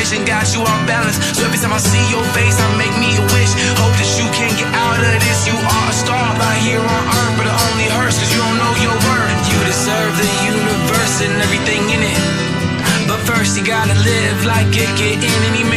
situation got you off balance. So every time I see your face, I make me a wish. Hope that you can get out of this. You are a star out here on earth, but it only hurts cause you don't know your worth. You deserve the universe and everything in it, but first you gotta live like it, get in any